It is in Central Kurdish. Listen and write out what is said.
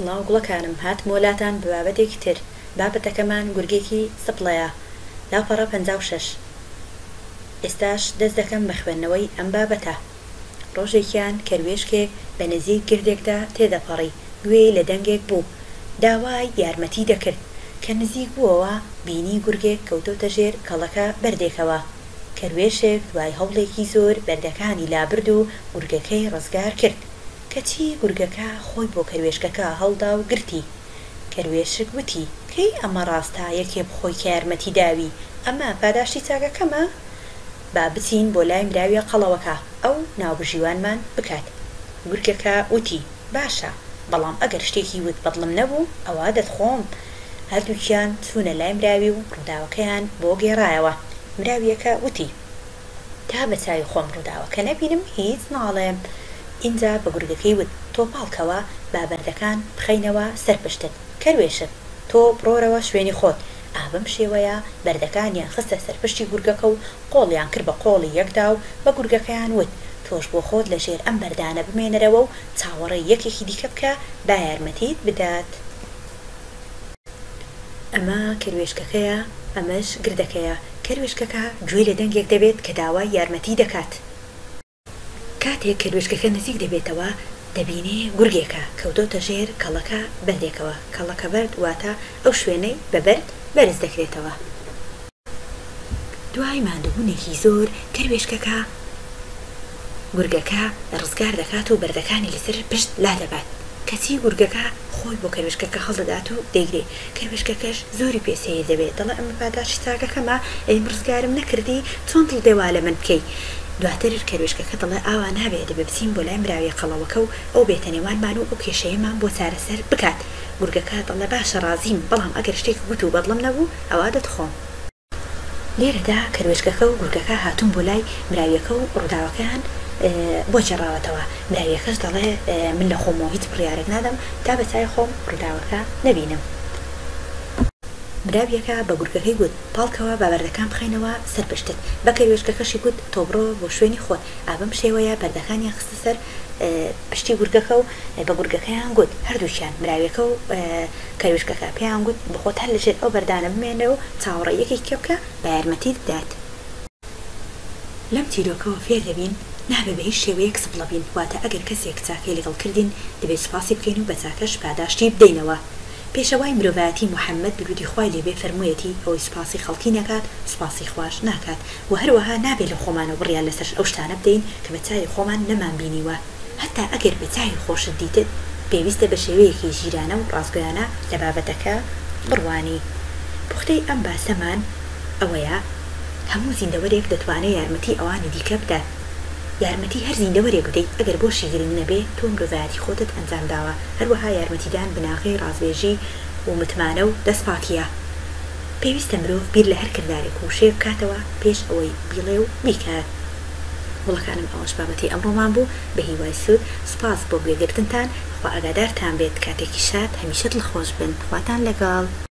سڵاو گوڵەکانم، هاتمەوە لاتان بە بابەتێکی تر. بابەتەکەمان گورگێکی سپڵەیە، لاپەڕە 56. ئێستاش دەست دەکەم بە خوێندنەوەی ئەم بابەتە. ڕۆژێکیان کەروێشکێک بە نزیک گردێکدا تێدەپەڕی، گوێی لە دەنگێک بوو، داوای یارمەتی دەکرد. کە نزیک بووەوە بینی گورگێک کەوتۆتە ژێر کەڵەکە بەردێکەوە. کەروێشێک دوای هەوڵێکی زۆر بەردەکانی لابرد و گورگەکەی ڕزگار کرد. کەچی گورگەکە خۆی بۆ کەروێشکەکە هەڵدا و گرتی. کەروێشک وتی: کەی ئەمە ڕاستە یەکێ بخۆی کە یارمەتی داوی، ئەمە پاداشتی چاکەکەمە؟ با بچین بۆ لای مراویە قەڵەوەکە ئەو ناوبژیوانمان بکات. گورگەکە وتی: باشە، بەڵام ئەگەر شتێکی وت بەدڵم نەبوو ئەوە دەتخۆم. هەردووکیان چوونە لای مراوی و ڕووداوەکەیان بۆ گێڕایەوە. مراویەکە وتی: تا بەچاوی خۆم ڕووداوەکە نەبینم هیچ ناڵێم. ئینجا بە گورگەکەی وت: تۆ پاڵکەوە با بەردەکان بخەینەوە سەر پشتت. کەروێشت، تۆ بڕۆرەوە شوێنی خۆت. ئابم شێوەیە بەردەکانیان خستە سەرپشتی گورگەکە و قۆڵیان کرد بە قۆڵی یەکدا و بە گورگەکەیان وت: تۆش بۆ خۆت لە ژێر ئەم بەردانە بمێنەرەوە و چاوەڕێی یەکێکی دیکە بکە با یارمەتیت بدات. ئەمە کەروێشکەکەیە، ئەمەش گردەکەیە. کەروێشکەکە گوێ لە دەنگێک دەبێت کە داوای یارمەتی دەکات. کاتێک کەروێشکەکە نزیک دەبێتەوە دەبینێ گورگێکە کەوتۆتە ژێر کەڵەکە بەردێکەوە. کەڵەکە بەرد واتە ئەو شوێنەی بەبەرد بەرز دەکرێتەوە. دوای ماندووبوونێکی زۆر کەروێشکەکە گورگەکە ڕزگار دەکات و بەردەکانی لەسەر پشت لا دەبات. کەچی گورگەکە خۆی بۆ کەروێشکەکە هەڵدەدات و دەیگرێ. کەروێشکەکەش زۆری پێسەیە دەبێت، دەڵێ ئەمە پاداشی چاکەکەمە، ئەیم ڕزگارم نەکردی، چۆن دڵ دێوا لە من بکەی. دواتر کەروێشکەکە دەڵێ ئاوا نابێت، دەبێ بچین بۆ لای مراویە قەڵەوەکە و ئەو بێتە نێوانمان و ئەو کێشەیەمان بۆ چارەسەر بکات. گورگەکە دەڵێ باشە ڕازیم، بەڵام ئەگەر شتێکی گوت و بەدڵم نەبوو ئەوا دەتخۆم. لێرەدا کەروێشکەکە و گورگەکە هاتوون بۆ لای مراویەکە و ڕووداوەکەیان بۆ جێڕاوەتەوە. مراویەکەش دەڵێ من لە خۆمەوە هیچ بڕیارێک نادەم تا بەچای خۆم ڕووداوەکە نەبینم. مراویەکە بە گورگەکەی گوت: پاڵکەوە با بەردەکان بخەینەوە سەر پشتت. بە کەروێشکەکەشی گوت: تۆ بڕۆ بۆ شوێنی خۆت. ئابەم شێوەیە بەردەکانیان خستە سەر پشتی گورگەکە و بە گورگەکەیان گوت، هەردووکیان مراویەکە و کەروێشکەکە پێیان گوت: بخۆت هەر لەژێر ئەو بەردانە بمێنە و چاوەڕێی یەکێکی بکە با یارمەتیت بدات. لەم تیرۆکەوە فێر دەبین نابێ بە هیچ شێوەیەک سپڵە بین، واتە ئەگەر کەسێک چاکەی لەگەڵ کردین دەبێت سوپاسی بکەین و بە چاکەش پاداشتی بدەینەوە. پێشەوای مرۆڤایەتی محەممەد درودی خوای لێبێ فەرموویەتی ئەوەی سوپاسی خەڵکی نەکات سوپاسی خوش ناکات، و هەروەها نابێت لە خۆمانەوە بڕیان لەسەر ئەو شتانە بدەین کە بە چای خۆمان نەمان بینیوە. هەتا ئەگەر بە چای خۆشت دیتت پێویستە بە شێوەیەکی ژیرانە و ڕاستگۆیانە لە بابەتەکە بڕوانی. پوختەی ئەم باسەمان ئەوەیە هەموو زیندەوەرێک دەتوانێت یارمەتی ئەوانی دیکە بدات. یارمەتی هەر زیندەوەرێک بدەیت ئەگەر بۆشی گرنگ نەبێ تۆ مرۆڤایەتی خۆتت ئەنجام داوە. هەروەها یارمەتیدان بناغی ڕازبێژی و متمانە و دەستپاکیە. پێویستە مرۆڤ بیر لە هەر کردارێک و شێ بکاتەوە پێش ئەوەی بیڵێ و بیکات. وڵەکانم ئەوەش بابەتی ئەمڕۆمان بوو. بە هیوای سوود سوپاس بۆ گوێگرتنتان. خوا ئاگادارتان بێت کاتێکی شاد هەمیشە دڵخۆش بن. خواتان لەگەڵ.